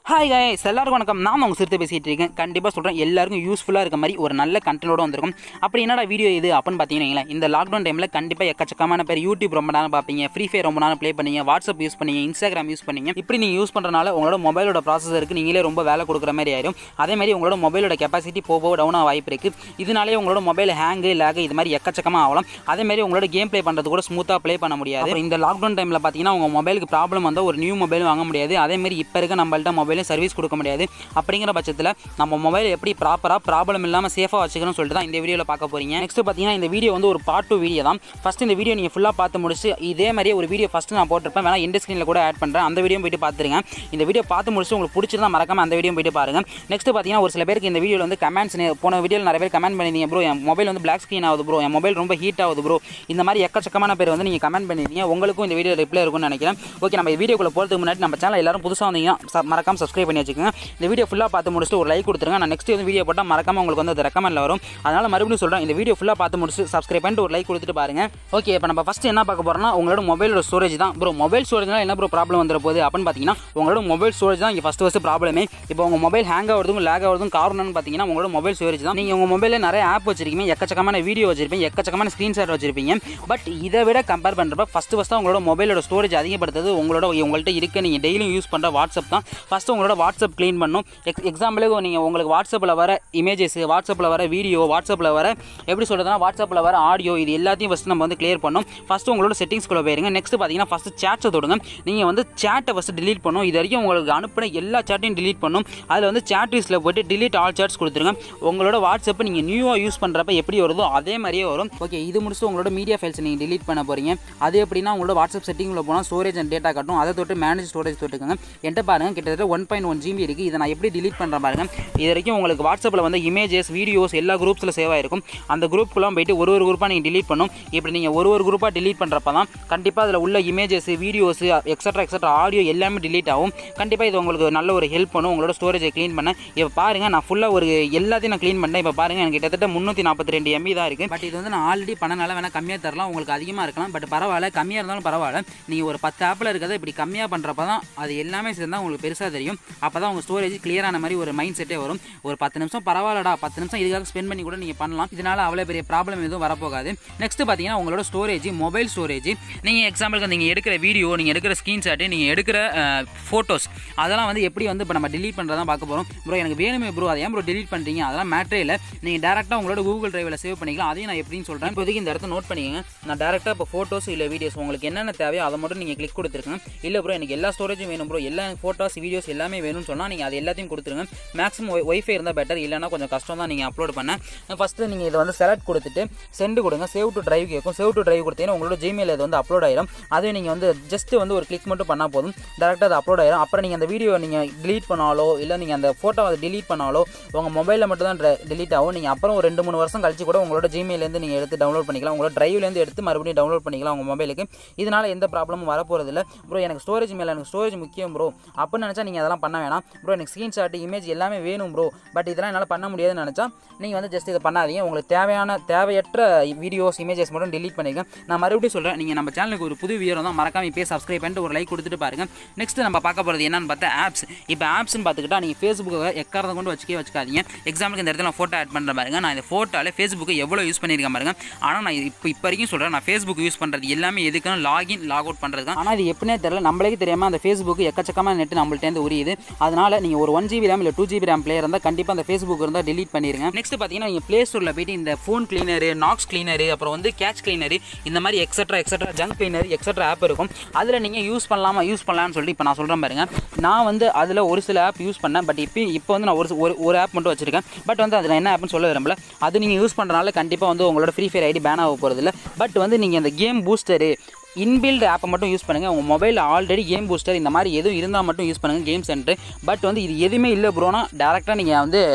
Hi guys எல்லாருக்கும் வணக்கம். நான் உங்க சிறுத்தை பேசிட்டு இருக்கேன். கண்டிப்பா சொல்றேன் எல்லாருக்கும் யூஸ்ஃபுல்லா இருக்க மாதிரி ஒரு நல்ல கண்டென்ட்டோட வந்திருக்கும். அப்படி என்னடா வீடியோ இது அப்பன்னு பாத்தீங்கன்னா இந்த லாக்டவுன் டைம்ல கண்டிப்பா எக்கச்சக்கமான பேர் யூடியூப் ரொம்ப நேரம் பாப்பீங்க, ஃப்ரீ ஃபயர் ரொம்ப நேரம் ப்ளே பண்ணீங்க, வாட்ஸ்அப் யூஸ் பண்ணீங்க, இன்ஸ்டாகிராம் யூஸ் பண்ணீங்க. இப்படி நீங்க யூஸ் பண்றனால உங்களோட மொபைலோட ப்ராசஸருக்கு நீங்களே ரொம்ப வேலை கொடுக்குற மாதிரி ஆயிடும். அதே மாதிரி உங்களோட மொபைலோட கெப்பாசிட்டி போக டவுன் ஆக வாய்ப்பு இருக்கு. இதனாலே உங்களோட மொபைல் ஹேங் லேக் இது மாதிரி எக்கச்சக்கமா ஆகலாம். அதே மாதிரி உங்களோட கேம் ப்ளே பண்றது கூட ஸ்மூத்தா ப்ளே பண்ண முடியாது. இந்த லாக்டவுன் டைம்ல பாத்தீங்கன்னா உங்க மொபைலுக்கு ப்ராப்ளம் வந்தா ஒரு நியூ மொபைல் வாங்க முடியாது. அதே மாதிரி இப்ப இருக்க நம்மள்ட்ட மொபைலும் சர்வீஸ் கொடுக்க முடியாது. அப்படிங்கிற பட்சத்தில் நம்ம மொபைல் எப்படி ப்ராப்பராக ப்ராப்ளம் இல்லாமல் சேஃபாக வச்சுக்கணும்னு சொல்லிட்டு தான் இந்த வீடியோவில் பார்க்க போறீங்க. நெக்ஸ்ட் பார்த்தீங்கன்னா இந்த வீடியோ வந்து ஒரு பார்ட் 2 வீடியோ தான். ஃபர்ஸ்ட் இந்த வீடியோ நீங்கள் ஃபுல்லாக பார்த்து முடிச்சு இதே மாதிரியே ஒரு வீடியோ ஃபஸ்ட்டு நான் போட்டிருப்பேன், வேணா எண்ட் ஸ்க்ரீனில் கூட ஆட் பண்ணுறேன். அந்த வீடியோ போயிட்டு பார்த்துருங்க. இந்த வீடியோ பார்த்து முடிச்சு உங்களுக்கு பிடிச்சிருந்தா மறக்காம அந்த வீடியோ போயிட்டு பாருங்க. நெக்ஸ்ட் பார்த்தீங்கன்னா ஒரு சில பேருக்கு இந்த வீடியோவில் வந்து கமெண்ட்ஸ் போன வீடியோவில் நிறைய பேர் கமெண்ட் பண்ணிருந்தீங்க, ப்ரோ என் மொபைல் வந்து பிளாக் ஸ்க்ரீன் ஆகுது ப்ரோ, என் மொபைல் ரொம்ப ஹீட் ஆகுது ப்ரோ, இந்த மாதிரி எக்கச்சக்கமான பேர் வந்து நீங்கள் கமெண்ட் பண்ணிருந்தீங்க. உங்களுக்கும் இந்த வீடியோ ரிப்ளை இருக்கும்னு நினைக்கிறேன். ஓகே, நம்ம வீடியோக்குள்ள போகிறதுக்கு முன்னாடி நம்ம சேனல் எல்லாரும் புதுசாக வந்தீங்கன்னா மறக்காம சப்ஸ்கிரைப் பண்ணி வச்சுக்கோங்க. இந்த வீடியோ ஃபுல்லாக பார்த்து முடிச்சுட்டு ஒரு லைக் கொடுத்துருங்க. நான் நெக்ஸ்ட் வந்து வீடியோ போட்டால் மறக்காம உங்களுக்கு வந்து அது ரெக்கமெண்ட்ல வரும். அதனால மறுபடியும் சொல்கிறேன், இந்த வீடியோ ஃபுல்லாக பார்த்து முடிச்சு சப்ஸ்கிரைப் பண்ணிட்டு ஒரு லைக் கொடுத்துட்டு பாருங்க. ஓகே, இப்போ நம்ம ஃபஸ்ட்டு என்ன பார்க்க போகிறோம்னா உங்களோட மொபைலோட ஸ்டோரேஜ் தான். ப்ரோ மொபைல் ஸ்டோரேஜ்னால என்ன ப்ரோ ப்ராப்ளம் வந்துட போகுது அப்படின்னு பார்த்தீங்கன்னா உங்களோட மொபைல் ஸ்டோரேஜ் தான் இங்கே ஃபஸ்ட்டு ப்ராப்ளமே. இப்போ உங்கள் மொபைல் ஹேங் ஆகிறதுக்கும் லேக் ஆகிறதுக்கும் காரணம்னு பார்த்தீங்கன்னா உங்களோட மொபைல் ஸ்டோரேஜ் தான். நீங்கள் உங்கள் மொபைலில் நிறைய ஆப் வச்சிருக்கீங்க, எக்கச்சக்கமான வீடியோ வச்சிருப்பீங்க, எக்கச்சக்கமான ஸ்க்ரீன்ஷாட் வச்சிருப்பீங்க. பட் இதை விட கம்பேர் பண்ணுறப்ப ஃபஸ்ட்டு உங்களோட மொபைலோட ஸ்டோரேஜ் அதிகப்படுத்துறது உங்கள்கிட்ட இருக்க நீங்கள் டெய்லியும் யூஸ் பண்ணுற வாட்ஸ்அப் தான். ஃபஸ்ட்டு உங்களோட வாட்ஸ்அப் க்ளீன் பண்ணும். எக்ஸாம்பிளுக்கு நீங்கள் உங்களுக்கு வாட்ஸ்அப்பில் வர இமேஜஸ், வாட்ஸ்அப்பில் வர வீடியோ, வாட்ஸ்அப்பில் வர எப்படி சொல்கிறதுனா வாட்ஸ்அப்பில் வர ஆடியோ, இது எல்லாத்தையும் ஃபஸ்ட்டு நம்ம வந்து கிளியர் பண்ணணும். ஃபஸ்ட்டு உங்களோட செட்டிங்ஸ்குள்ளே போயிருங்க. நெக்ஸ்ட் பார்த்தீங்கன்னா ஃபஸ்ட்டு சேட்ஸை தொடுங்க. நீங்கள் வந்து சேட்டை ஃபஸ்ட்டு டிலீட் பண்ணணும். இது வரைக்கும் உங்களுக்கு அனுப்பின எல்லா சேட்டையும் டிலீட் பண்ணணும். அதில் வந்து சேட் லிஸ்ட்டில் போய்ட்டு டிலீட் ஆல் சேட்ஸ் கொடுத்துருங்க. உங்களோட வாட்ஸ்அப்பை நீங்கள் நியூவாக யூஸ் பண்ணுறப்ப எப்படி வருதோ அதே மாதிரியே வரும். ஓகே, இது முடிச்சுட்டு உங்களோட மீடியா ஃபைல்ஸ் நீங்கள் டிலீட் பண்ண போகிறீங்க. அது எப்படின்னா உங்களோட வாட்ஸ்அப் செட்டிங்கில் போனால் ஸ்டோரேஜ் அண்ட் டேட்டா காட்டும். அதை தொட்டு மேனேஜ் ஸ்டோரேஜ் தொட்டுக்கோங்க. என்கிட்ட பாருங்கள் கிட்டத்தட்ட 1.1 GB இருக்குது. இதை நான் எப்படி டிலீட் பண்ணுறேன் பாருங்கள். இது வரைக்கும் உங்களுக்கு வாட்ஸ்அப்பில் வந்து இமேஜஸ், வீடியோஸ் எல்லா குரூப்ஸில் சேவ் ஆகிருக்கும். அந்த குரூப்புக்குலாம் போய்ட்டு ஒரு குரூப்பாக நீங்கள் டிலீட் பண்ணணும். இப்படி நீங்கள் ஒரு குரூப்பாக டிலீட் பண்ணுறப்ப தான் கண்டிப்பாக அதில் உள்ள இமேஜஸ், வீடியோஸ் எக்ஸட்ரா ஆடியோ எல்லாமே டிலீட் ஆகும். கண்டிப்பாக இது உங்களுக்கு நல்ல ஒரு ஹெல்ப் பண்ணும் உங்களோட ஸ்டோரேஜை க்ளீன் பண்ண. இப்போ பாருங்கள் நான் ஃபுல்லாக எல்லாத்தையும் நான் க்ளீன் பண்ணேன். இப்போ பாருங்கள் எனக்கு கிட்டத்தட்ட 342 MB தான் இருக்குது. பட் இது வந்து நான் ஆல்ரெடி பண்ணனால வேணால் கம்மியாக தரலாம், உங்களுக்கு அதிகமாக இருக்கலாம். பட் பரவாயில்ல, கம்மியாக இருந்தாலும் பரவாயில்ல. நீங்கள் ஒரு 10 ஆப்பில் இருக்கிறத இப்படி கம்மியாக பண்ணுறப்ப தான் அது எல்லாமே சேர்ந்தால் உங்களுக்கு பெருசாக தெரியும். அப்போ தான் உங்கள் ஸ்டோரேஜ் கிளியரான மாதிரி ஒரு மைண்ட் செட்டே வரும். ஒரு 10 நிமிஷம் பரவாயில்லடா, 10 நிமிஷம் இதுக்காக ஸ்பெண்ட் பண்ணி கூட நீங்கள் பண்ணலாம். இதனால் அவ்வளோ பெரிய ப்ராப்ளம் எதுவும் வரப்போகாது. நெக்ஸ்ட் பார்த்தீங்கன்னா உங்களோட ஸ்டோரேஜ், மொபைல் ஸ்டோரேஜ். நீங்கள் எக்ஸாம்பிளுக்கு நீங்கள் எடுக்கிற வீடியோ, நீங்கள் எடுக்கிற ஸ்க்ரீன்ஷாட்டு, நீங்கள் எடுக்கிற ஃபோட்டோஸ், அதெல்லாம் வந்து எப்படி வந்து இப்போ நம்ம டிலீட் பண்ணுறதான் பார்க்க போகிறோம். ப்ரோ எனக்கு வேணுமே ப்ரோ, அதை ஏன் ப்ரோ டிலீட் பண்ணுறீங்க, அதெல்லாம் மேட்டரே இல்லை. நீங்கள் டேரெக்டாக உங்களோட கூகுள் டிரைவில் சேவ் பண்ணிக்கலாம். அதையும் நான் எப்படின்னு சொல்கிறேன். இப்போதைக்கு இந்த இடத்த நோட் பண்ணிக்கங்க. நான் டேரெக்டாக இப்போ ஃபோட்டோஸ் இல்லை வீடியோஸ் உங்களுக்கு என்னென்ன தேவையோ அதை மட்டும் நீங்கள் கிளிக் கொடுத்துருக்கேன். இல்லை ப்ரோ எனக்கு எல்லா ஸ்டோரேஜும் வேணும் ப்ரோ, எல்லா ஃபோட்டோஸ் வீடியோஸ் எல்லாமே வேணும்னு சொன்னால் நீங்கள் அது எல்லாத்தையும் கொடுத்துருங்க. மேக்ஸிமம் ஒய்ஃபை இருந்தால் பெட்டர், இல்லைனா கொஞ்சம் கஷ்டம் தான் நீங்கள் அப்லோட் பண்ண. ஃபஸ்ட்டு நீங்கள் இதை வந்து செலக்ட் கொடுத்துட்டு சென்ட் கொடுங்க. சேவ் டு டிரைவ் கேட்கும். சேவ் டு டிரைவ் கொடுத்தீங்கன்னா உங்களோட ஜிமெயில் இது வந்து அப்லோட் ஆயிடும். அதே நீங்கள் வந்து ஜஸ்ட் வந்து ஒரு கிளிக் மட்டும் பண்ணால் போதும், டேரெக்டாக அது அப்லோட் ஆயிடும். அப்புறம் நீங்கள் அந்த வீடியோ நீங்கள் டிலீட் பண்ணாலோ இல்லை நீங்கள் அந்த ஃபோட்டோ அதை டிலீட் பண்ணாலோ உங்கள் மொபைலில் மட்டும் தான் டிலீட் ஆகும். நீங்கள் அப்புறம் ஒரு 2-3 வருஷம் கழிச்சு கூட உங்களோட ஜிமெயிலேருந்து நீங்கள் எடுத்து டவுன்லோட் பண்ணிக்கலாம். உங்களோட டிரைவ்லேருந்து எடுத்து மறுபடியும் டவுன்லோட் பண்ணிக்கலாம் உங்கள் மொபைலுக்கு. இதனால் எந்த ப்ராப்ளமும் வரப்போகிறது இல்லை. ப்ரோ எனக்கு ஸ்டோரேஜ் மேலே எனக்கு ஸ்டோரேஜ் முக்கியம் ப்ரோ அப்படின்னு நினச்சா நீங்கள் அதெல்லாம் பண்ண வேணாம். ப்ரோ எனக்கு ஸ்க்ரீன்ஷாட், இமேஜ் எல்லாமே வேணும் ப்ரோ, பட் இதெல்லாம் என்னால் பண்ண முடியாதுன்னு நினச்சா நீங்கள் வந்து ஜஸ்ட் இதை பண்ணாதீங்க. உங்களுக்கு தேவையற்ற வீடியோஸ், இமேஜஸ் மட்டும் டிலீட் பண்ணிக்க. நான் மறுபடியும் சொல்கிறேன், நீங்கள் நம்ம சேனலுக்கு ஒரு புது வீடியோ தான் மறக்காம இப்போ சப்ஸ்கிரைப் பண்ணிட்டு ஒரு லைக் கொடுத்துட்டு பாருங்க. நெக்ஸ்ட் நம்ம பார்க்க போகிறது என்னன்னு பார்த்தா ஆப்ஸ். இப்போ ஆப்ஸ்ன்னு பார்த்துக்கிட்டா நீங்கள் ஃபேஸ்புக்கை எக்காரதை கொண்டு வச்சுக்காதீங்க. எக்ஸாம்பிளுக்கு இந்த இடத்துல ஃபோட்டோ ஆட் பண்ணுற பாருங்க. நான் இந்த ஃபோட்டோவில் ஃபேஸ்புக்கு எவ்வளோ யூஸ் பண்ணியிருக்கேன் பாருங்க. ஆனால் நான் இப்போ வரைக்கும் சொல்கிறேன், நான் ஃபேஸ்புக் யூஸ் பண்ணுறது எல்லாமே எதுக்குன்னு லாகின் லாக் அவுட் பண்ணுறது தான். ஆனால் இது எப்படினே தெரியல, நம்மளே தெரியாமல் அந்த ஃபேஸ்புக்கு எக்கச்சக்கமான நெட் நம்மள்ட்டேருந்து உரியுது. அதனால் நீங்கள் ஒரு 1 GB RAM இல்லை 2 GB RAM பிளேயர் இருந்தால் கண்டிப்பாக அந்த ஃபேஸ்புக் இருந்தால் டிலீட் பண்ணிடுங்க. நெக்ஸ்ட் பார்த்தீங்கன்னா நீங்கள் ப்ளே ஸ்டோரில் போய்ட்டு இந்த ஃபோன் கிளீனரு, நாக்ஸ் கிளீனரு, அப்புறம் வந்து கேட்ச் கிளீனரு, இந்த மாதிரி extra junk cleaner extra app இருக்கும். அதில் நீங்கள் யூஸ் பண்ணலாம்னு சொல்லிட்டு இப்போ நான் சொல்கிறேன் பாருங்க. நான் வந்து அதில் ஒரு சில ஆப் யூஸ் பண்ணேன். பட் இப்போ வந்து நான் ஒரு ஆப் மட்டும் வச்சிருக்கேன். பட் வந்து அதில் என்ன ஆப்னு சொல்ல விரும்பல. அது நீங்கள் யூஸ் பண்ணுறதுனால கண்டிப்பாக வந்து உங்களோட ஃப்ரீ ஃபயர் ஐடி பேன் ஆக போகிறது இல்லை. பட் வந்து நீங்கள் இந்த கேம் பூஸ்டரு இன்பில்ட் ஆப்பை மட்டும் யூஸ் பண்ணுங்கள். உங்கள் மொபைலில் ஆல்ரெடி கேம் பூஸ்டர் இந்த மாதிரி எதுவும் இருந்தால் மட்டும் யூஸ் பண்ணுங்கள், கேம் சென்டர். பட் வந்து இது எதுவுமே இல்லை ப்ரோனா டேரெக்டாக நீங்கள் வந்து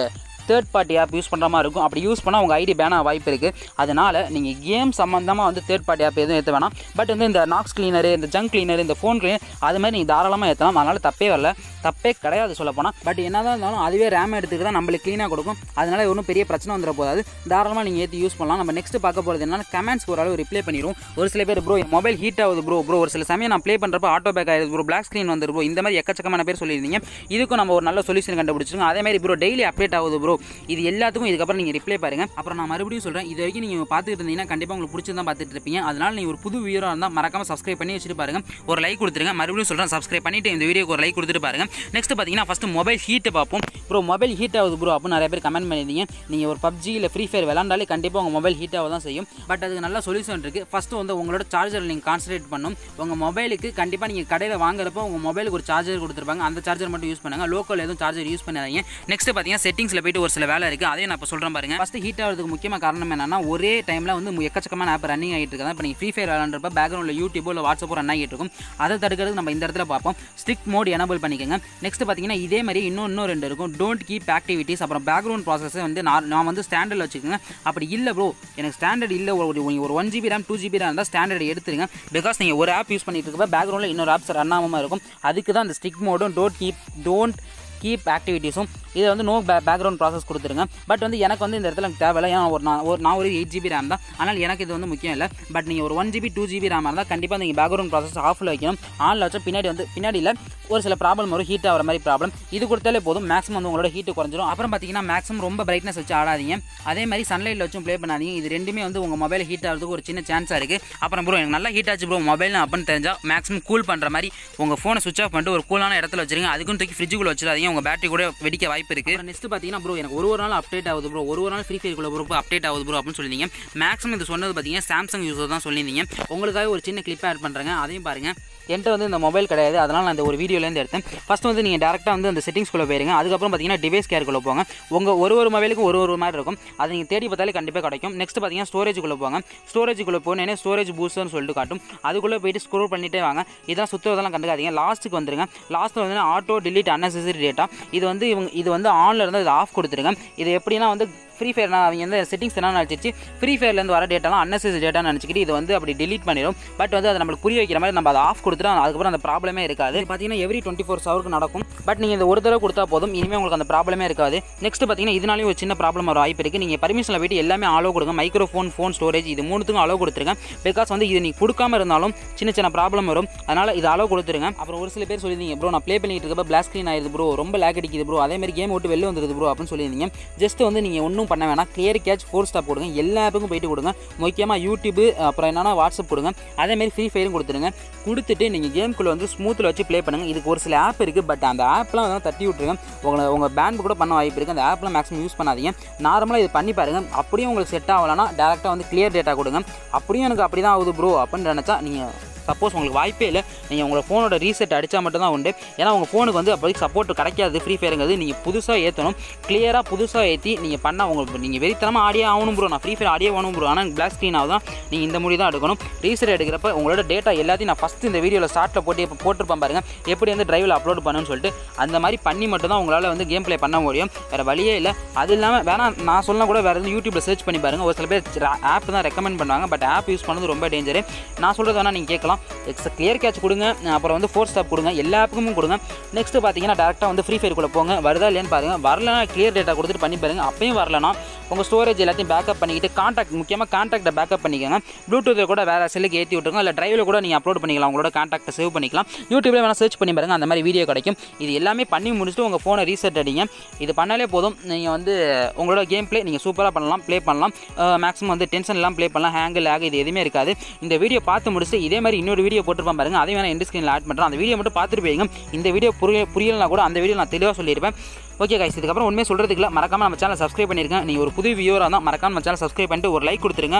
தேர்ட் பார்ட்டி ஆப் யூஸ் பண்ணுற மாதிரி இருக்கும். அப்படி யூஸ் பண்ணால் உங்கள் ஐடி பேன் ஆக வாய்ப்பு இருக்குது. அதனால் நீங்கள் கேம் சம்மந்தமாக வந்து தேர்ட் பார்ட்டி ஆப் எதுவும் ஏற்ற வேணாம். பட் வந்து இந்த நாக்ஸ் கிளீனர், இந்த ஜங்க் கிளீனர், இந்த ஃபோன் கிளீனர் அது மாதிரி நீங்கள் தாராளமாக ஏற்றலாம். அதனால் தப்பே கிடையாது சொல்ல போனால். பட் என்னதான் இருந்தாலும் அதுவே ரேம் எடுத்துக்கிட்டு தான் நம்மளுக்கு க்ளீனாக கொடுக்கும். அதனால் ஒன்றும் பெரிய பிரச்சனை வந்துட போகாது. தாராளமாக நீங்கள் ஏற்றி யூஸ் பண்ணலாம். நம்ம நெக்ஸ்ட் பார்க்க போகிறது என்னன்னா கமெண்ட்ஸ்க்கு ஒரு அளவு ரிப்ளை பண்ணிடும். ஒரு சில பேர் ப்ரோ மொபைல் ஹீட் ஆகுது ப்ரோ ஒரு சில சமயம் நான் ப்ளே பண்ணுறப்ப ஆட்டோ பேக் ஆகிடுது ப்ரோ, பிளாக் ஸ்க்ரீன் வந்துரு ப்ரோ, இந்த மாதிரி எக்கச்சக்கமான பேர் சொல்லியிருந்தீங்க. இதுக்கும் நம்ம ஒரு நல்ல சொல்யூஷன் கண்டுபிடிச்சிருக்கோம். அதே மாதிரி ப்ரோ டெய்லி அப்டேட் ஆகுது ப்ரோ, இது எல்லாத்துக்கும் இதுக்கப்புறம் நீங்கள் ரிப்ளை பாருங்க. அப்புறம் நான் மறுபடியும் சொல்கிறேன், இது வரைக்கும் நீங்கள் பார்த்துட்டு இருந்தீங்கன்னா கண்டிப்பாக உங்களுக்கு பிடிச்சிருந்தா பார்த்துட்டு இருப்பீங்க. அதனால் நீங்கள் ஒரு புது வியூராக இருந்தால் மறக்காம சப்ஸ்கிரைப் பண்ணி வச்சுட்டு பாருங்க, ஒரு லைக் கொடுத்துருங்க. மறுபடியும் சொல்கிறேன், சப்ஸ்கிரைப் பண்ணிட்டு இந்த வீடியோக்கு ஒரு லைக் கொடுத்துட்டு பாருங்க. நெக்ஸ்ட் பார்த்தீங்கன்னா ஃபஸ்ட்டு மொபைல் ஹீட்டை பார்ப்போம். ப்ரோ மொபைல் ஹீட் ஆகுது ப்ரோ அப்படின்னு நிறைய பேர் கமெண்ட் பண்ணியிருந்தீங்க. நீங்கள் ஒரு PUBG இல்லை ஃப்ரீ ஃபயர் விளாண்டாலே கண்டிப்பாக உங்கள் மொபைல் ஹீட் ஆக தான் செய்யும். பட் அதுக்கு நல்ல சொல்யூஷன் இருக்குது. ஃபஸ்ட்டு வந்து உங்களோட சார்ஜர் நீங்கள் கான்சன்ட்ரேட் பண்ணும். உங்கள் மொபைலுக்கு கண்டிப்பாக நீங்கள் கடையில் வாங்குறப்போ உங்கள் மொபைலுக்கு ஒரு சார்ஜர் கொடுத்துருப்பாங்க, அந்த சார்ஜர் மட்டும் யூஸ் பண்ணுங்கள். லோக்கல் எதுவும் சார்ஜர் யூஸ் பண்ணாதீங்க. நெக்ஸ்ட் பார்த்தீங்கன்னா செட்டிங்ஸில் போய்ட்டு ஒரு சில வேலை இருக்குது, அதையும் நான் இப்போ சொல்கிறேன் பாருங்க. ஃபஸ்ட்டு ஹீட் ஆகிறதுக்கு முக்கியமான காரணம் என்னன்னா ஒரே டைமில் வந்து எக்கச்சக்கமான ஆப் ரன்னிங் ஆகிட்டு இருக்கா. இப்போ நீங்கள் ஃப்ரீ ஃபயர் விளாண்டுறப்ப பேக்ரவுண்டில் யூடியூபோ இல்லை வாட்ஸ்அப்போ ரன் ஆகிட்டு இருக்கும். அதை தடுக்கிறதுக்கு நம்ம இந்த இடத்துல பார்ப்போம். ஸ்ட்ரிக்ட் மோட் எனேபிள் பண்ணிக்கோங்க. நெக்ஸ்ட் பார்த்தீங்கன்னா இதே மாதிரி இன்னும் 2 இருக்கும். டோன்ட் கீப் ஆக்டிவிட்டீஸ், அப்புறம் பேக்ரவுண்ட் ப்ராசஸை வந்து நான் வந்து ஸ்டாண்டர்டில் வச்சுக்கோங்க. அப்படி இல்லை ப்ரோ எனக்கு ஸ்டாண்டர்ட் இல்லை, ஒரு 1 GB RAM 2 GB RAM இருந்தால் ஸ்டாண்டர்ட் எடுத்துருங்க. பிகாஸ் நீங்கள் ஒரு ஆப் யூஸ் பண்ணிட்டு இருக்கப்ப பேக்ரவுண்டில் இன்னொரு ஆப்ஸ் ரன் ஆகாமல் இருக்கும். அதுக்கு தான் இந்த ஸ்ட்ரிக்ட் மோடும் டோன்ட் கீப் ஆக்டிவிட்டீஸும். இதை வந்து நோ பேக்ரவுண்ட் ப்ராசஸ் கொடுத்துருங்க. பட் வந்து எனக்கு வந்து இந்த இடத்துல தேவையில்லை, ஏன்னா நான் ஒரு 8 GB RAM தான், ஆனால் எனக்கு இது வந்து முக்கியம் இல்லை. பட் நீங்கள் ஒரு 1 GB 2 GB RAM இருந்தால் கண்டிப்பாக நீங்கள் பேக்ரவுண்ட் ப்ராசஸ் ஆஃபில் வைக்கணும். ஆனில் வச்சா பின்னாடியில் ஒரு சில ப்ராப்ளம் வரும், ஹீட் ஆகிற மாதிரி ப்ராப்ளம். இது கொடுத்தாலே போதும், மேக்ஸிமம் வந்து உங்களோட ஹீட்டு குறைஞ்சிரும். அப்புறம் பார்த்தீங்கன்னா மேக்ஸிமம் ரொம்ப பிரைட்னஸ் வச்சு ஆடாதீங்க. அதே மாதிரி சன்லைட்டில் வச்சும் ப்ளே பண்ணாதீங்க. இது ரெண்டுமே வந்து உங்கள் மொபைல் ஹீட் ஆகிறதுக்கு ஒரு சின்ன சான்ஸாக இருக்குது. அப்புறம் ப்ரோ எனக்கு நல்லா ஹீட் ஆச்சு ப்ரோ மொபைல் அப்படின்னு தெரிஞ்சால் மேக்ஸிமம் கூல் பண்ணுற மாதிரி உங்கள் ஃபோனை சுவிச் ஆஃப் பண்ணிட்டு ஒரு கூலான இடத்துல வச்சுருங்க. அதுக்கும் தூக்கி ஃப்ரிட்ஜுக்குள்ளே வச்சிடாதீங்க, உங்கள் பேட்டரி கூட வெடிக்க வாய்ப்பு இருக்குது. நெக்ஸ்ட் பார்த்தீங்கன்னா ப்ரோ எனக்கு ஒரு நாள் அப்டேட் ஆகுது ப்ரோ, ஒரு நாள் ஃப்ரீ ஃபயர் குள்ள அப்டேட் ஆகுது ப்ரோ அப்படின்னு சொல்லியிருந்தீங்க. மேக்ஸிமம் இது சொன்னது பார்த்தீங்கன்னா சாம்சங் யூஸர் தான் சொல்லியிருந்தீங்க. உங்களுக்காக ஒரு சின்ன கிளிப் ஆட் பண்ணுறேங்க, அதையும் பாருங்கள். என்கிட்ட வந்து இந்த மொபைல் கிடையாது, அதனால் நான் இந்த ஒரு வீடியோலேருந்து எடுத்தேன். ஃபஸ்ட்டு வந்து நீங்கள் டேரெக்டாக வந்து அந்த செட்டிங்ஸ்குள்ளே போயிருங்க. அதுக்கப்புறம் பார்த்தீங்கன்னா டிவைஸ் கேருக்குள்ளே போங்க. உங்கள் ஒரு மொபைலுக்கும் ஒரு மாதிரி இருக்கும், அதை நீங்கள் தேடி பார்த்தாலே கண்டிப்பாக கிடைக்கும். நெக்ஸ்ட் பார்த்தீங்கன்னா ஸ்டோரேஜுக்குள்ளே போங்க. ஸ்டோரேஜுக்குள்ளே போனேன்னே ஸ்டோரேஜ் பூஸ்டர்னு சொல்லிட்டு காட்டும். அதுக்குள்ளே போயிட்டு ஸ்க்ரோல் பண்ணிட்டே வாங்க. இதான் சுற்றுவதெல்லாம் கண்டுக்காதீங்க. லாஸ்ட்டுக்கு வந்துருங்க. லாஸ்ட்டில் வந்து ஆட்டோ டிலீட் அன்னெசரி டேட்டா, இது வந்து ஆனில் இருந்தால் இது ஆஃப் கொடுத்துருங்க. இது எப்படின்னா வந்து ஃப்ரீ ஃபயர் அவங்க வந்து செட்டிங்ஸ் என்ன நினச்சிச்சு ஃப்ரீ ஃபயர்லேருந்து வர டேட்டாலாம் அன்னெசரி டேட்டான்னு நினச்சிக்கிட்டு இது வந்து அப்படி டிலீட் பண்ணிடும். பட் வந்து அதை நம்மளுக்கு புரிய வைக்கிற மாதிரி நம்ம அதை ஆஃப் கொடுத்துட்டு அதுக்கப்புறம் அந்த ப்ராப்ளமே இருக்காது. பார்த்தீங்கன்னா எவ்ரி 24 ஹவருக்கு நடக்கும். பட் நீங்கள் இந்த ஒரு தடவை கொடுத்தா போதும், இனிமேல் உங்களுக்கு அந்த ப்ராப்ளமே இருக்காது. நெக்ஸ்ட் பார்த்தீங்கன்னா இதனாலேயும் ஒரு சின்ன ப்ராப்ளம் வர வாய்ப்பு இருக்குது. நீங்கள் பர்மிஷனில் போய்ட்டு எல்லாமே அலோ கொடுங்க. மைக்ரோஃபோன், ஃபோன் ஸ்டோரேஜ் இது 3த்துக்கும் அலோ கொடுத்துருங்க. பிகாஸ் வந்து இது நீங்கள் கொடுக்காம இருந்தாலும் சின்ன ப்ராப்ளம் வரும், அதனால் இது அலோ கொடுத்துருங்க. அப்புறம் ஒரு சில பேர் சொல்லியிருந்தீங்க ப்ரோ நான் ப்ளே பண்ணிட்டு இருக்கப்போ பிளாக் ஸ்க்ரீன் ஆயிடுது ப்ரோ, ரொம்ப லேக் அடிக்குது ப்ரோ, அதேமாதிரி கேம் விட்டு வெளில வந்துருது ப்ரோ அப்படின்னு சொல்லியிருந்தீங்க. ஜஸ்ட் வந்து நீங்கள் ஒன்றும் பண்ண வேணாம், கிளியர் கேட்ச் 4 ஸ்டாப் கொடுங்க. எல்லா ஆப்புக்கும் போயிட்டு கொடுங்க. முக்கியமாக யூடியூப், அப்புறம் என்னன்னா வாட்ஸ்அப் கொடுங்க. அதேமாதிரி ஃப்ரீ ஃபயரும் கொடுத்துருங்க. கொடுத்துட்டு நீங்கள் கேம்குள்ளே வந்து ஸ்மூத்தில் வச்சு ப்ளே பண்ணுங்கள். இதுக்கு ஒரு சில ஆப் இருக்குது, பட் அந்த ஆப்லாம் வந்து தட்டி விட்டுருங்க. உங்கள் பேண்ட் கூட பண்ண வாய்ப்பு இருக்குது. அந்த ஆப்லாம் மேக்ஸிமம் யூஸ் பண்ணாதீங்க. நார்மலாக இது பண்ணி பாருங்கள். அப்படியும் உங்களுக்கு செட் ஆகலைன்னா டேரெக்டாக வந்து கிளியர் டேட்டா கொடுங்க. அப்படியும் எனக்கு அப்படி தான் ஆகுது ப்ரோ அப்படின்னு நினச்சா நீங்கள் சப்போஸ் உங்களுக்கு வாய்ப்பே இல்லை, நீங்கள் உங்கள் ஃபோனோட ரீசெட் அடித்தா மட்டும்தான் உண்டு. ஏன்னா உங்கள் ஃபோனுக்கு வந்து அப்போதைக்கு சப்போர்ட் கிடைக்காது. ஃப்ரீ ஃபயருங்கிறது நீங்கள் புதுசாக ஏற்றணும். கிளியராக புதுசாக ஏற்றி நீங்கள் பண்ணால் உங்களுக்கு நீங்கள் வெறித்தனமாக ஆடியே ஆகணும் ப்ரோ, நான் ஃப்ரீ ஃபயர் ஆடியே ஆகணும் ப்ரோ, ஆனால் பிளாக் ஸ்க்ரீன் ஆகுதான் நீங்கள் இந்த முடி தான் எடுக்கணும். ரீசெட் எடுக்கிறப்ப உங்களோட டேட்டா எல்லாத்தையும் நான் ஃபஸ்ட்டு இந்த வீடியோவில் ஸ்டார்ட்டில் போட்டிருப்பேன் பாருங்கள், எப்படி வந்து டிரைவில் அப்லோட் பண்ணணும்னு சொல்லிட்டு. அந்த மாதிரி பண்ணி மட்டும் தான் உங்களால் வந்து கேம் ப்ளே பண்ண முடியும், வேறு வழியே இல்லை. அது இல்லாமல் வேணால் நான் சொன்னால் கூட வேறு எதுவும் யூடியூப்பில் சர்ச் பண்ணி பாருங்கள். ஒரு சில பேர் ஆப் தான் ரெக்கமெண்ட் பண்ணுவாங்க, பட் ஆப் யூஸ் பண்ணது ரொம்ப டேஞ்சரு. நான் சொல்கிறது வேணால் நீங்கள் கேட்கலாம். கிளியர் கேட்ச் கொடுங்க, அப்புறம் வந்து 4 ஸ்டாப் கொடுங்க, எல்லா ஆப்புக்கும் கொடுங்க. நெக்ஸ்ட் பார்த்தீங்கன்னா டேரெக்டாக வந்து ஃப்ரீ ஃபயருக்குள்ளே போங்க. வருதா இல்லையான்னு பாருங்கள். வரலனா கிளியர் டேட்டா கொடுத்துட்டு பண்ணி பாருங்கள். அப்பயும் வரலனா உங்கள் ஸ்டோரேஜ் எல்லாத்தையும் பேக்கப் பண்ணிக்கிட்டு முக்கியமாக கான்டாக்டை பேக்கப் பண்ணிக்கோங்க. ப்ளூடூத்தில் கூட வேறு செல்லுக்கு ஏற்றி விட்டுருங்க, இல்லை டிரைவில் கூட நீங்கள் அப்லோட் பண்ணிக்கலாம். உங்களோட கான்டாக்டை சேவ் பண்ணிக்கலாம். யூடியூப்ல வேணால் சர்ச் பண்ணி பாருங்கள், அந்த மாதிரி வீடியோ கிடைக்கும். இது எல்லாமே பண்ணி முடிச்சுட்டு உங்கள் ஃபோனை ரீசெட் அடிங்க. இது பண்ணாலே போதும், நீங்கள் வந்து உங்களோட கேம் ப்ளே நீங்கள் சூப்பராக பண்ணலாம், ப்ளே பண்ணலாம். மேக்ஸிமம் வந்து டென்ஷன் எல்லாம் ப்ளே பண்ணலாம். ஹேங்கிள் லேக் இது எதுவுமே இருக்காது. இந்த வீடியோ பார்த்து முடிச்சுட்டு இதே மாதிரி இன்னொரு வீடியோ போட்டுருப்பேன் பாருங்கள், அதையும் வேணால் எண்ட் ஸ்க்ரீனில் ஆட் பண்ணுறேன். அந்த வீடியோ மட்டும் பார்த்துட்டு போய்ங்க. இந்த வீடியோ புரியலனா கூட அந்த வீடியோ நான் தெளிவாக சொல்லியிருப்பேன். ஓகே கைஸ், இதுக்கப்புறம் உண்மையை சொல்கிறதுக்கு இல்லை, மறக்காமல் நம்ம சேனல் சப்ஸ்கிரைப் பண்ணியிருக்கேன். நீங்கள் ஒரு புது வியூவராக தான் மறக்காமல் நம்ம சேனல் சப்ஸ்கிரைப் பண்ணிட்டு ஒரு லைக் கொடுத்துருங்க.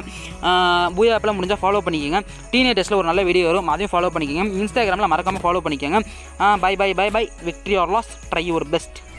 பூயா ஆப்பில் முடிஞ்சால் ஃபாலோ பண்ணிக்கோங்க. டீனேஜர்ஸில் ஒரு நல்ல வீடியோ வரும், அதையும் ஃபாலோ பண்ணிக்கோங்க. இன்ஸ்டாகிராமில் மறக்காமல் ஃபாலோ பண்ணிக்கோங்க. Bye bye bye bye. Victory or loss, try your best.